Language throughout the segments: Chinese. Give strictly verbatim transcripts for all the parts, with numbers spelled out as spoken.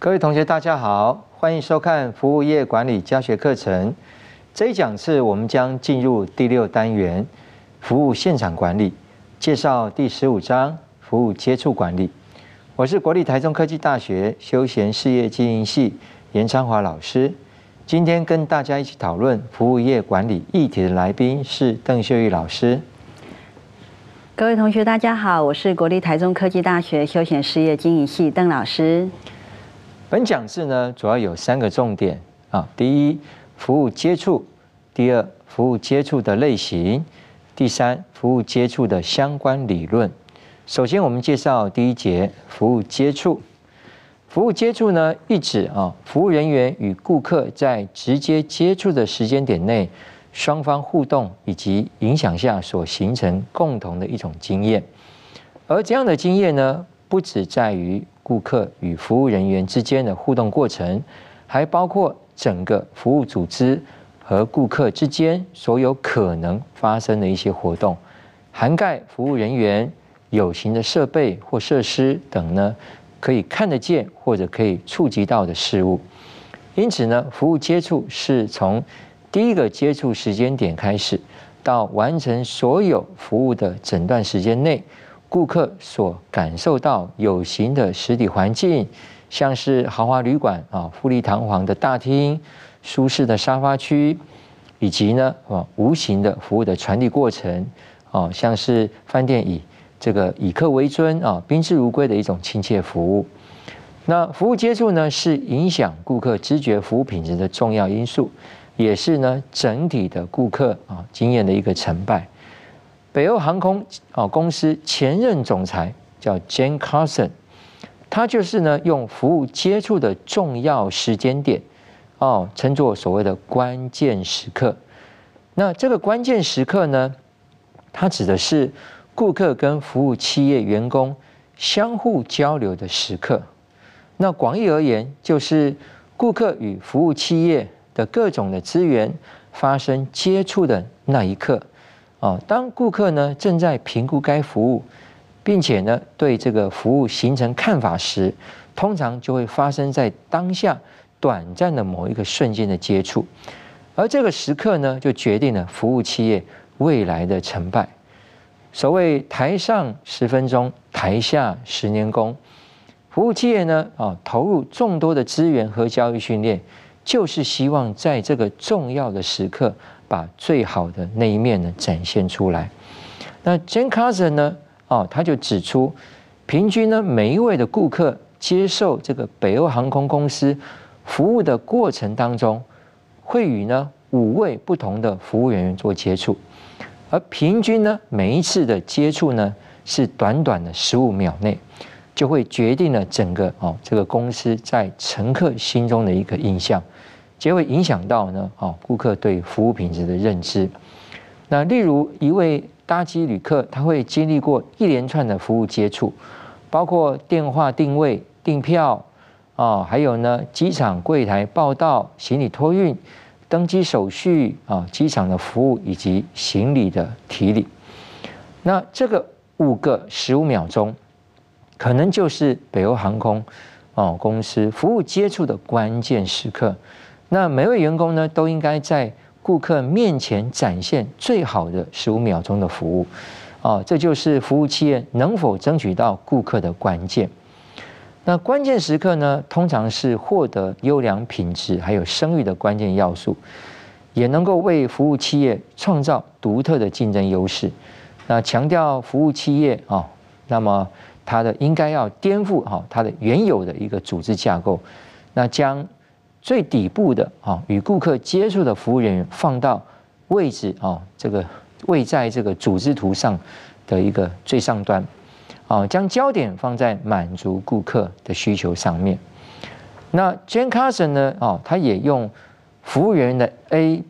各位同学，大家好，欢迎收看服务业管理教学课程。这一讲次我们将进入第六单元服务现场管理，介绍第十五章服务接触管理。我是国立台中科技大学休闲事业经营系严昌华老师。今天跟大家一起讨论服务业管理议题的来宾是邓秀玉老师。 各位同学，大家好，我是国立台中科技大学休闲事业经营系邓老师。 本讲次呢，主要有三个重点啊。第一，服务接触；第二，服务接触的类型；第三，服务接触的相关理论。首先，我们介绍第一节服务接触。服务接触呢，意指啊，服务人员与顾客在直接接触的时间点内，双方互动以及影响下所形成共同的一种经验。而这样的经验呢，不只在于顾客与服务人员之间的互动过程，还包括整个服务组织和顾客之间所有可能发生的一些活动，涵盖服务人员、有形的设备或设施等呢，可以看得见或者可以触及到的事物。因此呢，服务接触是从第一个接触时间点开始，到完成所有服务的整段时间内，顾客所感受到有形的实体环境，像是豪华旅馆啊，富丽堂皇的大厅、舒适的沙发区，以及呢啊无形的服务的传递过程啊，像是饭店以这个以客为尊啊，宾至如归的一种亲切服务。那服务接触呢，是影响顾客知觉服务品质的重要因素，也是呢整体的顾客啊经验的一个成败。北欧航空啊公司前任总裁叫 Jane Carson， 他就是呢用服务接触的重要时间点哦，称作所谓的关键时刻。那这个关键时刻呢，它指的是顾客跟服务企业员工相互交流的时刻。那广义而言，就是顾客与服务企业的各种的资源发生接触的那一刻。哦，当顾客呢正在评估该服务，并且呢对这个服务形成看法时，通常就会发生在当下短暂的某一个瞬间的接触，而这个时刻呢就决定了服务企业未来的成败。所谓台上十分钟，台下十年功，服务企业呢啊投入众多的资源和教育训练，就是希望在这个重要的时刻，把最好的那一面呢展现出来。那 Jane Carson 呢，哦，他就指出，平均呢每一位的顾客接受这个北欧航空公司服务的过程当中，会与呢五位不同的服务人员做接触，而平均呢每一次的接触呢是短短的十五秒内，就会决定了整个哦这个公司在乘客心中的一个印象。皆会影响到呢，哦，顾客对服务品质的认知。那例如一位搭机旅客，他会经历过一连串的服务接触，包括电话定位、订票，啊，还有呢机场柜台报到、行李托运、登机手续啊、机场的服务以及行李的提领。那这个五个十五秒钟，可能就是北欧航空哦公司服务接触的关键时刻。那每位员工呢，都应该在顾客面前展现最好的十五秒钟的服务，哦，这就是服务企业能否争取到顾客的关键。那关键时刻呢，通常是获得优良品质还有声誉的关键要素，也能够为服务企业创造独特的竞争优势。那强调服务企业啊、哦，那么它的应该要颠覆哈它的原有的一个组织架构，那将最底部的啊与顾客接触的服务人员放到位置啊这个位在这个组织图上的一个最上端，啊将焦点放在满足顾客的需求上面。那 Jane Carson 呢啊他也用服务人员的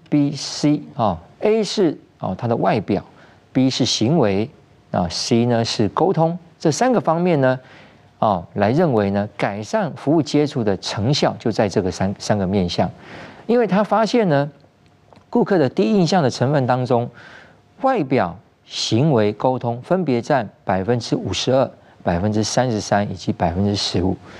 A、B、C 啊 A 是啊它的外表， B 是行为啊 C 呢是沟通，这三个方面呢。哦，来认为呢，改善服务接触的成效就在这个三三个面向，因为他发现呢，顾客的第一印象的成分当中，外表、行为、沟通分别占百分之五十二、百分之三十三以及百分之十五。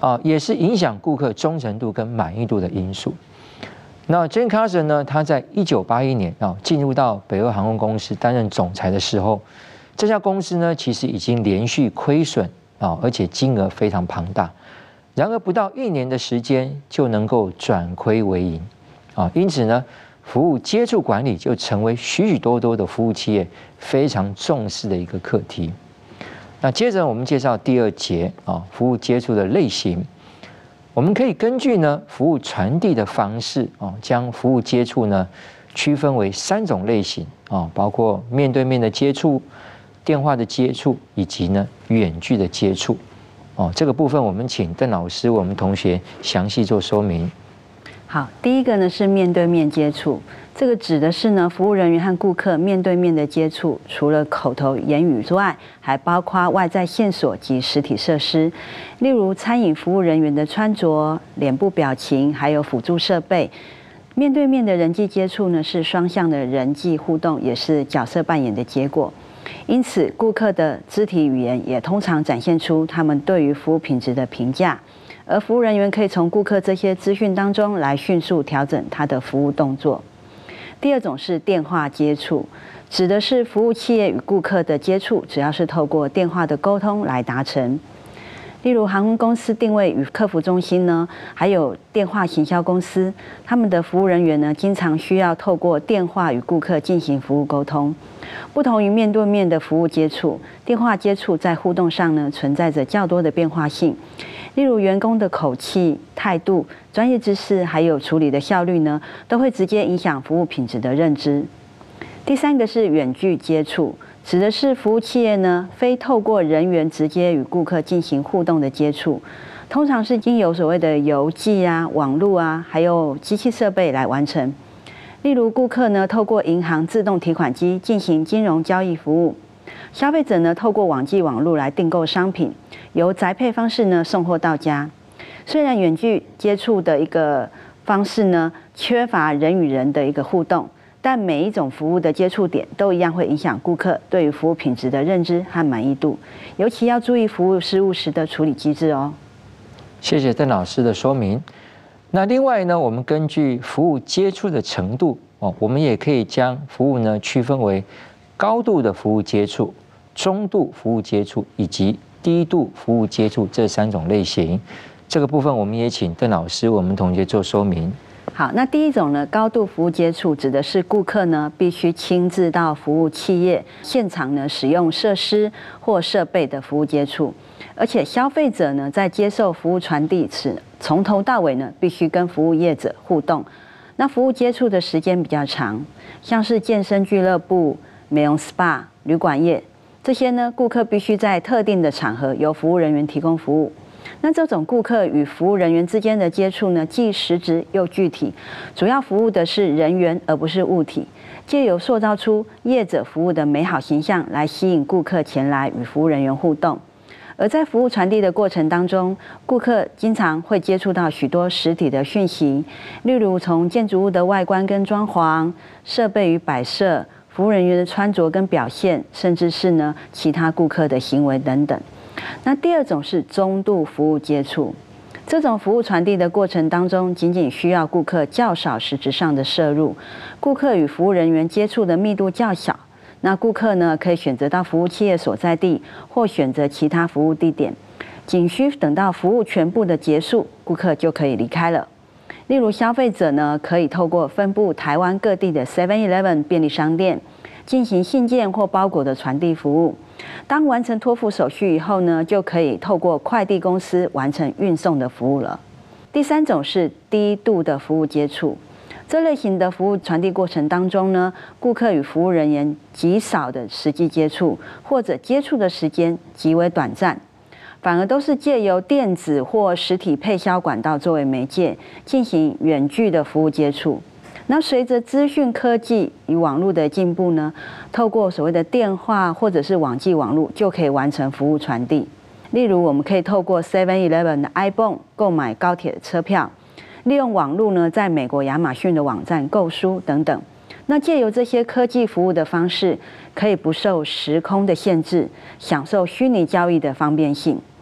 啊，也是影响顾客忠诚度跟满意度的因素。那 Jane Carson 呢，他在一九八一年啊进入到北欧航空公司担任总裁的时候，这家公司呢其实已经连续亏损啊，而且金额非常庞大。然而不到一年的时间就能够转亏为盈啊，因此呢，服务接触管理就成为许许多多的服务企业非常重视的一个课题。那接着我们介绍第二节啊，服务接触的类型。我们可以根据呢服务传递的方式啊，将服务接触呢区分为三种类型啊，包括面对面的接触、电话的接触以及呢远距的接触。哦，这个部分我们请邓老师为我们同学详细做说明。 好，第一个呢是面对面接触，这个指的是呢服务人员和顾客面对面的接触，除了口头言语之外，还包括外在线索及实体设施，例如餐饮服务人员的穿着、脸部表情，还有辅助设备。面对面的人际接触呢是双向的人际互动，也是角色扮演的结果。因此，顾客的肢体语言也通常展现出他们对于服务品质的评价。而服务人员可以从顾客这些资讯当中来迅速调整他的服务动作。第二种是电话接触，指的是服务企业与顾客的接触，只要是透过电话的沟通来达成。例如航空公司定位与客服中心呢，还有电话行销公司，他们的服务人员呢，经常需要透过电话与顾客进行服务沟通。不同于面对面的服务接触，电话接触在互动上呢，存在着较多的变化性。例如员工的口气、态度、专业知识，还有处理的效率呢，都会直接影响服务品质的认知。第三个是远距接触，指的是服务企业呢，非透过人员直接与顾客进行互动的接触，通常是经由所谓的邮寄啊、网络啊，还有机器设备来完成。例如顾客呢，透过银行自动提款机进行金融交易服务。消费者呢，透过网际网络来订购商品，由宅配方式呢送货到家。虽然远距接触的一个方式呢，缺乏人与人的一个互动，但每一种服务的接触点都一样会影响顾客对于服务品质的认知和满意度，尤其要注意服务失误时的处理机制哦。 谢谢邓老师的说明。那另外呢，我们根据服务接触的程度哦，我们也可以将服务呢区分为高度的服务接触、中度服务接触以及低度服务接触这三种类型。这个部分我们也请邓老师为我们同学做说明。 好，那第一种呢，高度服务接触指的是顾客呢必须亲自到服务企业现场呢使用设施或设备的服务接触，而且消费者呢在接受服务传递时，从头到尾呢必须跟服务业者互动。那服务接触的时间比较长，像是健身俱乐部、美容 S P A、旅馆业这些呢，顾客必须在特定的场合由服务人员提供服务。那这种顾客与服务人员之间的接触呢，既实质又具体，主要服务的是人员而不是物体，借由塑造出业者服务的美好形象来吸引顾客前来与服务人员互动。而在服务传递的过程当中，顾客经常会接触到许多实体的讯息，例如从建筑物的外观跟装潢、设备与摆设、服务人员的穿着跟表现，甚至是呢其他顾客的行为等等。那第二种是中度服务接触，这种服务传递的过程当中，仅仅需要顾客较少实质上的摄入，顾客与服务人员接触的密度较小。那顾客呢，可以选择到服务企业所在地，或选择其他服务地点，仅需等到服务全部的结束，顾客就可以离开了。例如，消费者呢，可以透过分布台湾各地的 seven eleven 便利商店，进行信件或包裹的传递服务。当完成托付手续以后呢，就可以透过快递公司完成运送的服务了。第三种是低度的服务接触。这类型的服务传递过程当中呢，顾客与服务人员极少的实际接触，或者接触的时间极为短暂，反而都是借由电子或实体配销管道作为媒介，进行远距的服务接触。那随着资讯科技与网络的进步呢，透过所谓的电话或者是网际网络，就可以完成服务传递。例如，我们可以透过 seven eleven 的 iPhone 购买高铁的车票。利用网络呢，在美国亚马逊的网站购书等等。那借由这些科技服务的方式，可以不受时空的限制，享受虚拟交易的方便性。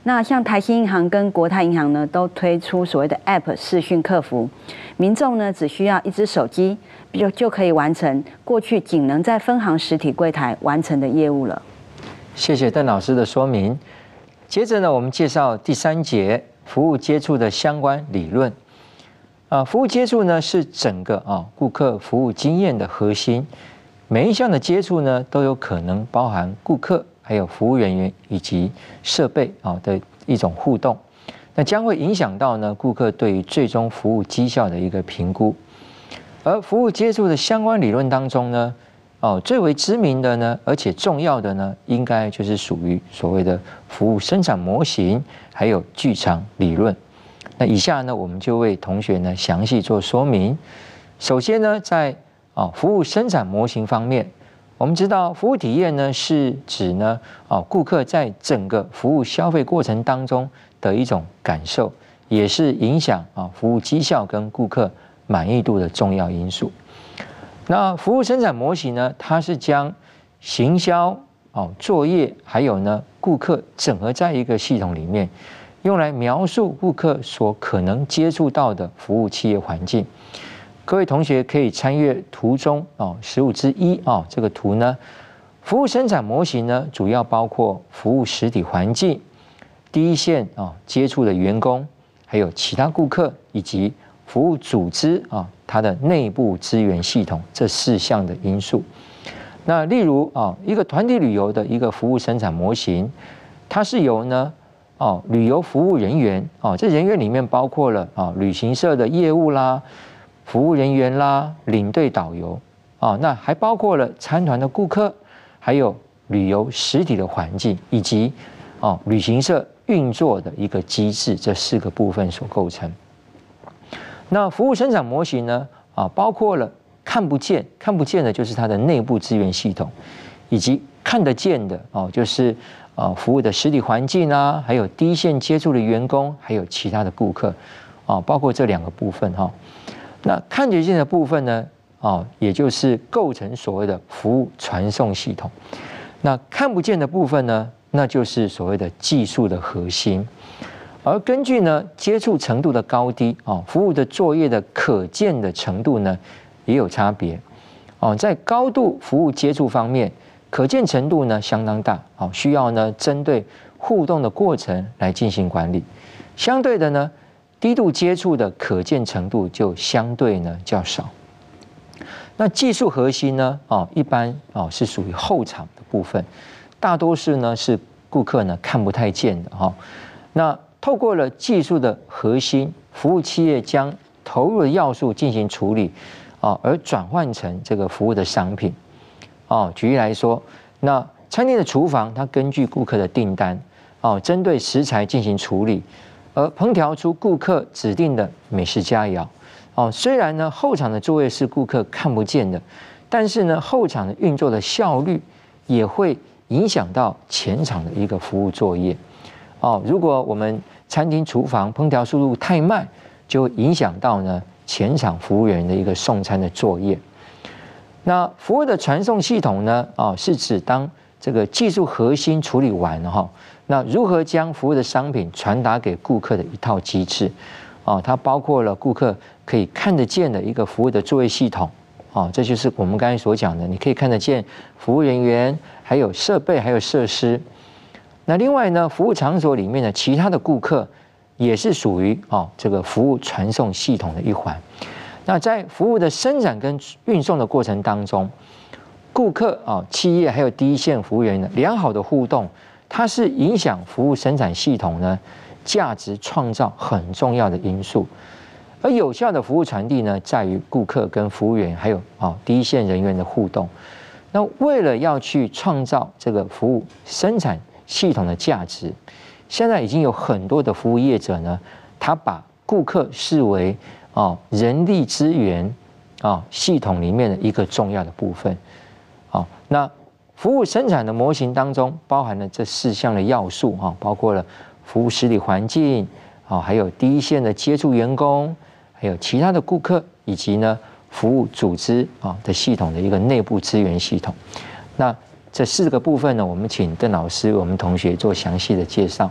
那像台新银行跟国泰银行呢，都推出所谓的 App 视讯客服，民众呢只需要一只手机就就可以完成过去仅能在分行实体柜台完成的业务了。 谢谢邓老师的说明。接着呢，我们介绍第三节服务接触的相关理论。啊，服务接触呢是整个啊顾客服务经验的核心，每一项的接触呢都有可能包含顾客、还有服务人员以及设备啊的一种互动，那将会影响到呢顾客对于最终服务绩效的一个评估。而服务接触的相关理论当中呢，哦最为知名的呢，而且重要的呢，应该就是属于所谓的服务生产模型，还有剧场理论。那以下呢，我们就为同学呢详细做说明。首先呢，在啊服务生产模型方面，我们知道服务体验呢是指呢啊顾客在整个服务消费过程当中的一种感受，也是影响啊服务绩效跟顾客满意度的重要因素。那服务生产模型呢，它是将行销、哦作业还有呢顾客整合在一个系统里面，用来描述顾客所可能接触到的服务企业环境。各位同学可以参阅图中哦十五之一哦这个图呢，服务生产模型呢主要包括服务实体环境、第一线啊接触的员工，还有其他顾客以及服务组织啊它的内部资源系统这四项的因素。那例如啊一个团体旅游的一个服务生产模型，它是由呢哦旅游服务人员哦这人员里面包括了啊旅行社的业务啦、服务人员啦、领队导游啊，那还包括了参团的顾客，还有旅游实体的环境，以及哦旅行社运作的一个机制，这四个部分所构成。那服务生产模型呢啊，包括了看不见，看不见的就是它的内部资源系统，以及看得见的哦，就是啊服务的实体环境啊，还有第一线接触的员工，还有其他的顾客啊，包括这两个部分哈。那看得见的部分呢，哦，也就是构成所谓的服务传送系统。那看不见的部分呢，那就是所谓的技术的核心。而根据呢接触程度的高低，哦，服务的作业的可见的程度呢也有差别。哦，在高度服务接触方面，可见程度呢相当大，哦，需要呢针对互动的过程来进行管理。相对的呢，低度接触的可见程度就相对呢较少。那技术核心呢，哦，一般哦是属于后场的部分，大多数呢是顾客呢看不太见的哈。那透过了技术的核心，服务企业将投入的要素进行处理，啊，而转换成这个服务的商品。哦，举例来说，那餐厅的厨房，它根据顾客的订单，哦，针对食材进行处理。而烹调出顾客指定的美食佳肴，哦，虽然呢后场的作业是顾客看不见的，但是呢后场的运作的效率也会影响到前场的一个服务作业，哦，如果我们餐厅厨房烹调速度太慢，就会影响到呢前场服务员的一个送餐的作业。那服务的传送系统呢，哦，是指当这个技术核心处理完了哈。那如何将服务的商品传达给顾客的一套机制，哦，它包括了顾客可以看得见的一个服务的作业系统，哦，这就是我们刚才所讲的，你可以看得见服务人员，还有设备，还有设施。那另外呢，服务场所里面的其他的顾客也是属于哦这个服务传送系统的一环。那在服务的生产跟运送的过程当中，顾客啊、企业还有第一线服务人员的良好的互动，它是影响服务生产系统呢价值创造很重要的因素。而有效的服务传递呢，在于顾客跟服务员还有啊第一线人员的互动。那为了要去创造这个服务生产系统的价值，现在已经有很多的服务业者呢，他把顾客视为啊人力资源啊系统里面的一个重要的部分。好，那服务生产的模型当中包含了这四项的要素哈，包括了服务实体环境啊，还有第一线的接触员工，还有其他的顾客，以及呢服务组织啊的系统的一个内部资源系统。那这四个部分呢，我们请邓老师为我们同学做详细的介绍。 好。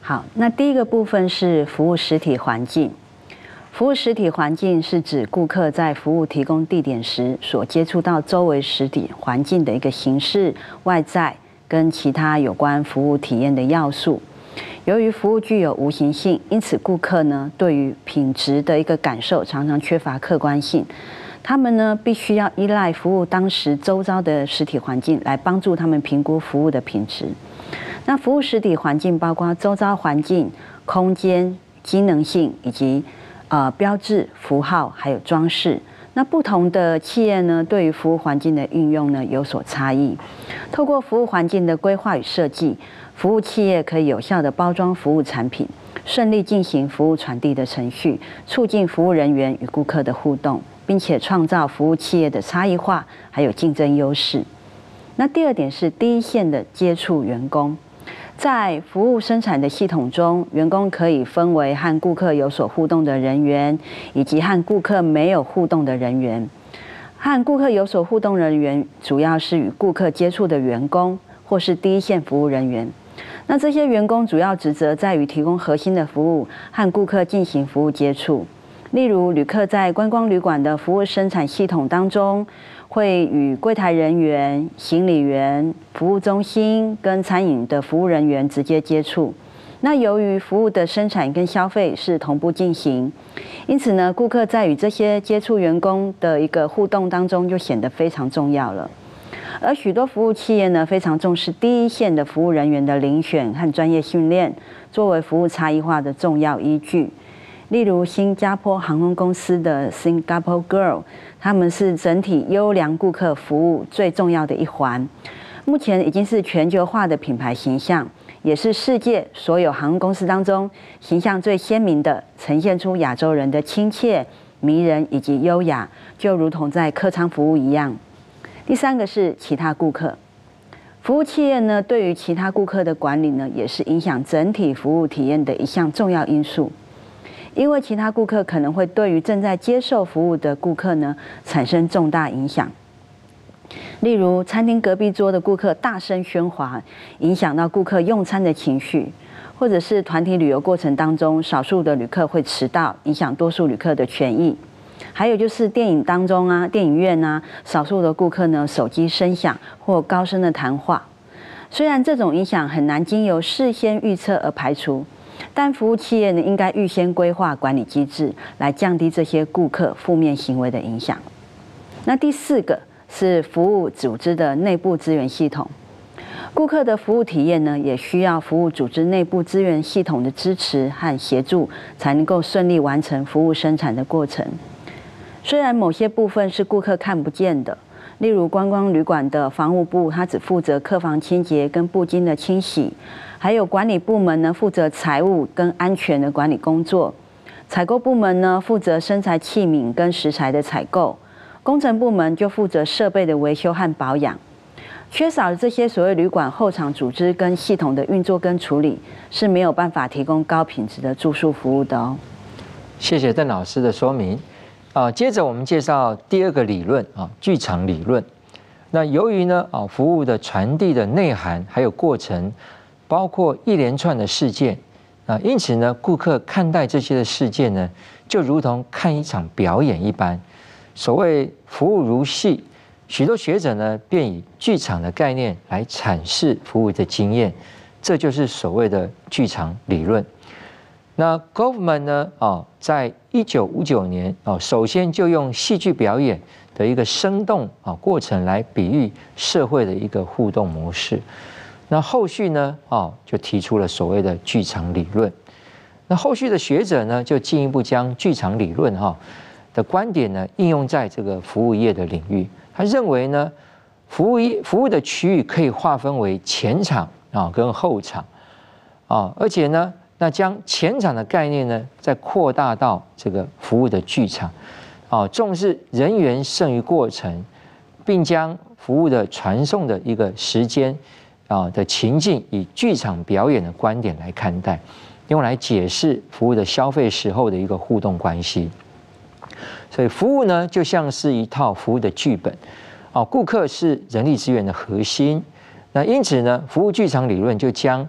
好，那第一个部分是服务实体环境。服务实体环境是指顾客在服务提供地点时所接触到周围实体环境的一个形式、外在跟其他有关服务体验的要素。由于服务具有无形性，因此顾客呢对于品质的一个感受常常缺乏客观性。他们呢必须要依赖服务当时周遭的实体环境来帮助他们评估服务的品质。那服务实体环境包括周遭环境、空间、机能性以及呃，标志、符号还有装饰，那不同的企业呢，对于服务环境的运用呢有所差异。透过服务环境的规划与设计，服务企业可以有效地包装服务产品，顺利进行服务传递的程序，促进服务人员与顾客的互动，并且创造服务企业的差异化还有竞争优势。那第二点是第一线的接触员工。在服务生产的系统中，员工可以分为和顾客有所互动的人员，以及和顾客没有互动的人员。和顾客有所互动人员，主要是与顾客接触的员工，或是第一线服务人员。那这些员工主要职责在于提供核心的服务，和顾客进行服务接触。例如，旅客在观光旅馆的服务生产系统当中，会与柜台人员、行李员、服务中心跟餐饮的服务人员直接接触。那由于服务的生产跟消费是同步进行，因此呢，顾客在与这些接触员工的一个互动当中，就显得非常重要了。而许多服务企业呢，非常重视第一线的服务人员的遴选和专业训练，作为服务差异化的重要依据。例如，新加坡航空公司的 Singapore Girl， 他们是整体优良顾客服务最重要的一环。目前已经是全球化的品牌形象，也是世界所有航空公司当中形象最鲜明的，呈现出亚洲人的亲切、迷人以及优雅，就如同在客舱服务一样。第三个是其他顾客。服务企业呢，对于其他顾客的管理呢，也是影响整体服务体验的一项重要因素。因为其他顾客可能会对于正在接受服务的顾客呢产生重大影响，例如餐厅隔壁桌的顾客大声喧哗，影响到顾客用餐的情绪，或者是团体旅游过程当中少数的旅客会迟到，影响多数旅客的权益。还有就是电影当中啊，电影院啊，少数的顾客呢手机声响或高声的谈话。虽然这种影响很难经由事先预测而排除，但服务企业呢，应该预先规划管理机制，来降低这些顾客负面行为的影响。那第四个是服务组织的内部资源系统。顾客的服务体验呢，也需要服务组织内部资源系统的支持和协助，才能够顺利完成服务生产的过程。虽然某些部分是顾客看不见的，例如观光旅馆的房务部，它只负责客房清洁跟布巾的清洗。还有管理部门呢，负责财务跟安全的管理工作；采购部门呢，负责生材器皿跟食材的采购；工程部门就负责设备的维修和保养。缺少了这些所谓旅馆后场组织跟系统的运作跟处理，是没有办法提供高品质的住宿服务的哦。 谢谢邓老师的说明。啊，接着我们介绍第二个理论啊，剧场理论。那由于呢啊，服务的传递的内涵还有过程，包括一连串的事件啊，因此呢，顾客看待这些的事件呢，就如同看一场表演一般。所谓服务如戏，许多学者呢，便以剧场的概念来阐释服务的经验，这就是所谓的剧场理论。那 Goffman 呢，啊，在一九五九年啊，首先就用戏剧表演的一个生动啊过程来比喻社会的一个互动模式。那后续呢，啊，就提出了所谓的剧场理论。那后续的学者呢，就进一步将剧场理论哈的观点呢，应用在这个服务业的领域。他认为呢，服务业服务的区域可以划分为前场啊跟后场啊，而且呢，那将前场的概念呢，再扩大到这个服务的剧场啊，重视人员胜于过程，并将服务的传送的一个时间啊的情境，以剧场表演的观点来看待，用来解释服务的消费时候的一个互动关系。所以服务呢，就像是一套服务的剧本，啊，顾客是人力资源的核心。那因此呢，服务剧场理论就将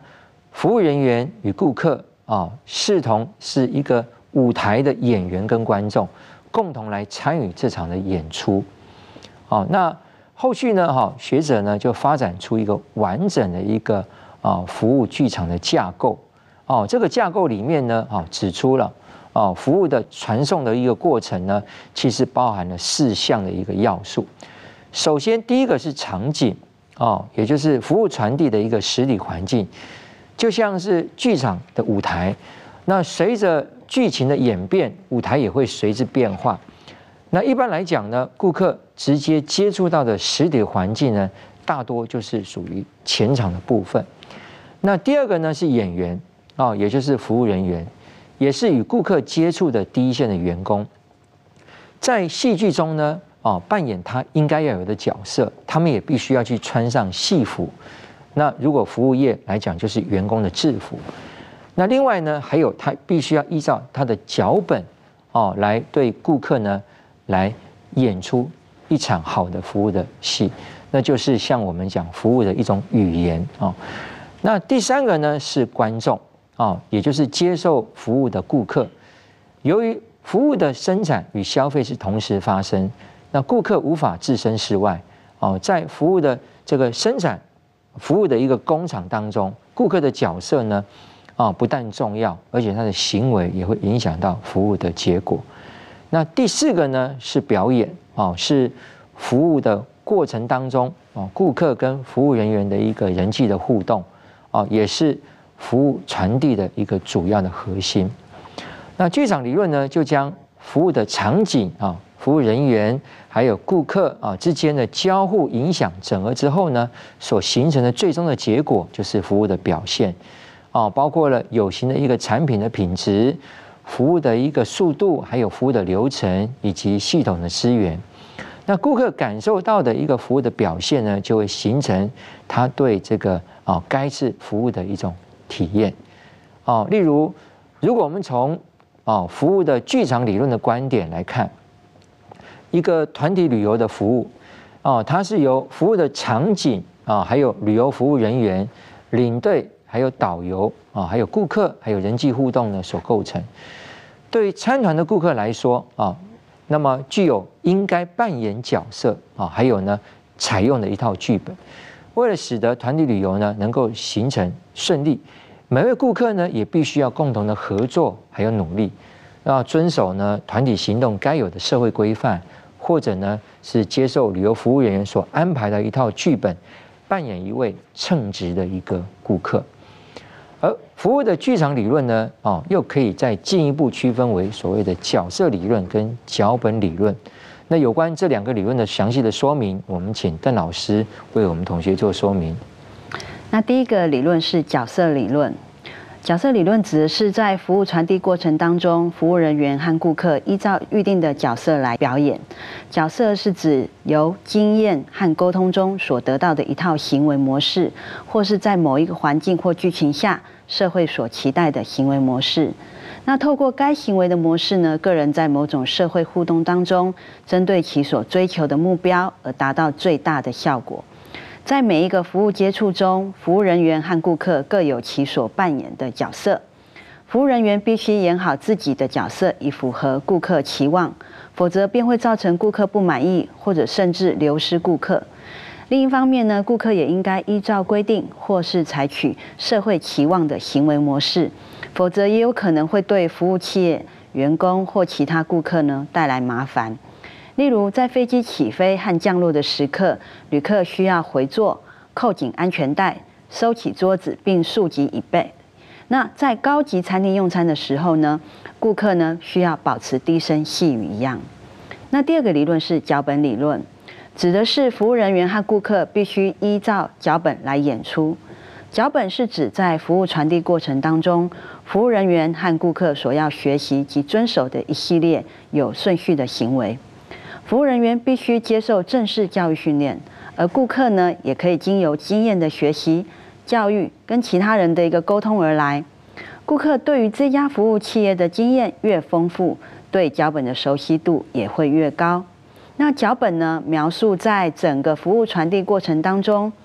服务人员与顾客啊，视同是一个舞台的演员跟观众，共同来参与这场的演出。哦，那后续呢，哈，学者呢就发展出一个完整的一个啊服务剧场的架构。哦，这个架构里面呢，啊指出了哦服务的传送的一个过程呢，其实包含了四项的一个要素。首先，第一个是场景，哦，也就是服务传递的一个实体环境，就像是剧场的舞台。那随着剧情的演变，舞台也会随之变化。那一般来讲呢，顾客直接接触到的实体环境呢，大多就是属于前场的部分。那第二个呢是演员啊，也就是服务人员，也是与顾客接触的第一线的员工。在戏剧中呢，啊，扮演他应该要有的角色，他们也必须要去穿上戏服。那如果服务业来讲，就是员工的制服。那另外呢，还有他必须要依照他的脚本哦，来对顾客呢，来演出一场好的服务的戏，那就是像我们讲服务的一种语言哦。那第三个呢是观众哦，也就是接受服务的顾客。由于服务的生产与消费是同时发生，那顾客无法置身事外哦，在服务的这个生产服务的一个工厂当中，顾客的角色呢，啊，不但重要，而且他的行为也会影响到服务的结果。那第四个呢是表演啊，是服务的过程当中啊，顾客跟服务人员的一个人际的互动啊，也是服务传递的一个主要的核心。那剧场理论呢，就将服务的场景啊、服务人员还有顾客啊之间的交互影响整合之后呢，所形成的最终的结果就是服务的表现。啊，包括了有形的一个产品的品质、服务的一个速度，还有服务的流程以及系统的资源。那顾客感受到的一个服务的表现呢，就会形成他对这个啊该次服务的一种体验。哦，例如，如果我们从啊服务的剧场理论的观点来看，一个团体旅游的服务，哦，它是由服务的场景啊，还有旅游服务人员、领队。还有导游啊，还有顾客，还有人际互动呢所构成。对于参团的顾客来说啊，那么具有应该扮演角色啊，还有呢采用的一套剧本。为了使得团体旅游呢能够形成顺利，每位顾客呢也必须要共同的合作，还有努力，要遵守呢团体行动该有的社会规范，或者呢是接受旅游服务人员所安排的一套剧本，扮演一位称职的一个顾客。而服务的剧场理论呢，哦，又可以再进一步区分为所谓的角色理论跟脚本理论。那有关这两个理论的详细的说明，我们请邓老师为我们同学做说明。 那第一个理论是角色理论。角色理论指的是在服务传递过程当中，服务人员和顾客依照预定的角色来表演。角色是指由经验和沟通中所得到的一套行为模式，或是在某一个环境或剧情下社会所期待的行为模式。那透过该行为的模式呢，个人在某种社会互动当中，针对其所追求的目标而达到最大的效果。在每一个服务接触中，服务人员和顾客各有其所扮演的角色。服务人员必须演好自己的角色，以符合顾客期望，否则便会造成顾客不满意，或者甚至流失顾客。另一方面呢，顾客也应该依照规定，或是采取社会期望的行为模式，否则也有可能会对服务企业、员工或其他顾客呢带来麻烦。例如，在飞机起飞和降落的时刻，旅客需要回座、扣紧安全带、收起桌子并竖起椅背。那在高级餐厅用餐的时候呢，顾客呢需要保持低声细语一样。那第二个理论是脚本理论，指的是服务人员和顾客必须依照脚本来演出。脚本是指在服务传递过程当中，服务人员和顾客所要学习及遵守的一系列有顺序的行为。服务人员必须接受正式教育训练，而顾客呢，也可以经由经验的学习、教育跟其他人的一个沟通而来。顾客对于这家服务企业的经验越丰富，对脚本的熟悉度也会越高。那脚本呢，描述在整个服务传递过程当中，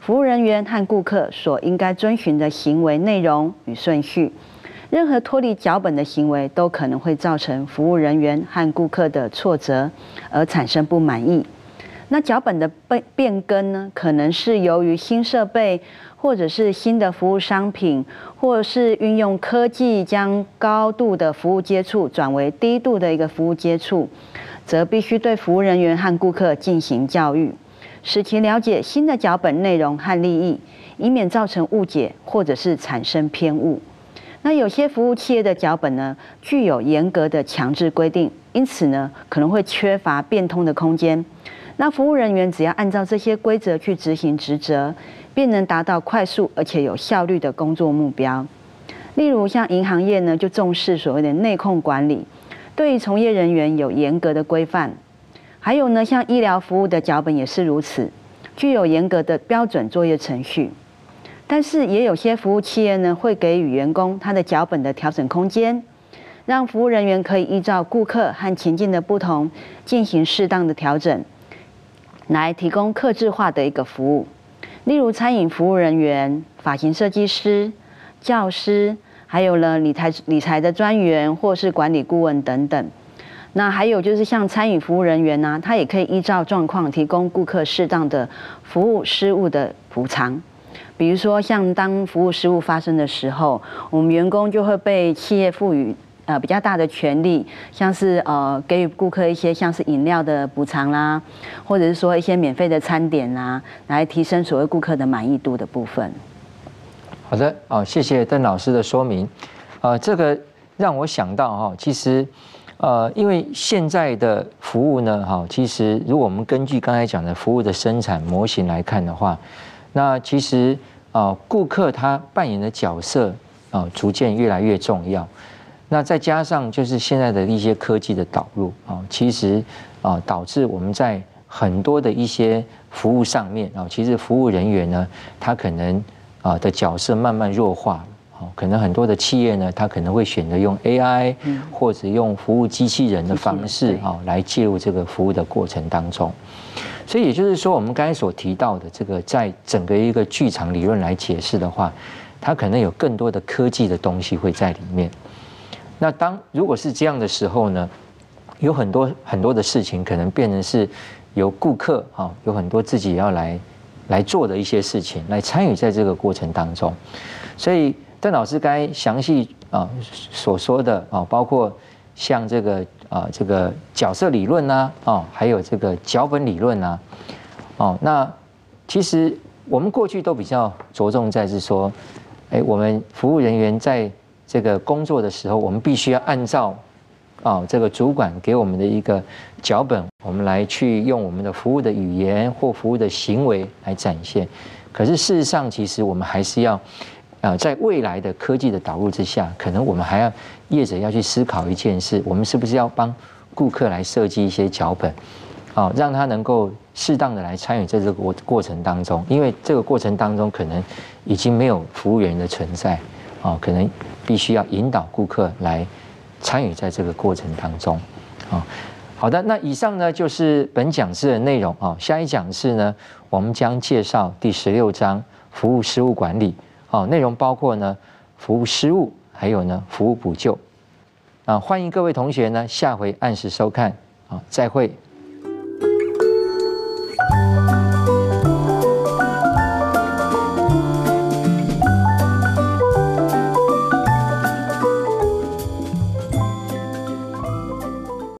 服务人员和顾客所应该遵循的行为内容与顺序。任何脱离脚本的行为都可能会造成服务人员和顾客的挫折，而产生不满意。那脚本的变变更呢，可能是由于新设备，或者是新的服务商品，或者是运用科技将高度的服务接触转为低度的一个服务接触，则必须对服务人员和顾客进行教育，使其了解新的脚本内容和利益，以免造成误解或者是产生偏误。那有些服务企业的脚本呢，具有严格的强制规定，因此呢，可能会缺乏变通的空间。那服务人员只要按照这些规则去执行职责，便能达到快速而且有效率的工作目标。例如，像银行业呢，就重视所谓的内控管理，对于从业人员有严格的规范。还有呢，像医疗服务的脚本也是如此，具有严格的标准作业程序。但是也有些服务企业呢，会给予员工他的脚本的调整空间，让服务人员可以依照顾客和情境的不同，进行适当的调整，来提供客制化的一个服务。例如餐饮服务人员、发型设计师、教师，还有呢理财理财的专员或是管理顾问等等。那还有就是像餐饮服务人员呢、啊，他也可以依照状况提供顾客适当的服务失误的补偿。比如说，像当服务失误发生的时候，我们员工就会被企业赋予呃比较大的权利，像是呃给予顾客一些像是饮料的补偿啦，或者是说一些免费的餐点啦，来提升所谓顾客的满意度的部分。 好的，哦，谢谢邓老师的说明。呃，这个让我想到哈，其实呃，因为现在的服务呢，哈，其实如果我们根据刚才讲的服务的生产模型来看的话，那其实啊，顾客他扮演的角色啊，逐渐越来越重要。那再加上就是现在的一些科技的导入啊，其实啊，导致我们在很多的一些服务上面啊，其实服务人员呢，他可能啊的角色慢慢弱化了。啊，可能很多的企业呢，他可能会选择用 A I 或者用服务机器人的方式啊，来介入这个服务的过程当中。所以也就是说，我们刚才所提到的这个，在整个一个剧场理论来解释的话，它可能有更多的科技的东西会在里面。那当如果是这样的时候呢，有很多很多的事情可能变成是由顾客啊，有很多自己要来来做的一些事情，来参与在这个过程当中。所以邓老师刚才详细啊所说的啊，包括像这个。啊，这个角色理论呐、啊，哦，还有这个脚本理论呐、啊，哦，那其实我们过去都比较着重在是说，哎，我们服务人员在这个工作的时候，我们必须要按照啊这个主管给我们的一个脚本，我们来去用我们的服务的语言或服务的行为来展现。可是事实上，其实我们还是要。呃，在未来的科技的导入之下，可能我们还要业者要去思考一件事：我们是不是要帮顾客来设计一些脚本，啊，让他能够适当的来参与在这个过过程当中？因为这个过程当中可能已经没有服务员的存在，啊，可能必须要引导顾客来参与在这个过程当中，啊。好的，那以上呢就是本讲师的内容啊。下一讲次呢，我们将介绍第十六章服务失误管理。哦，内容包括呢服务失误，还有呢服务补救。啊，欢迎各位同学呢下回按时收看。啊，再会。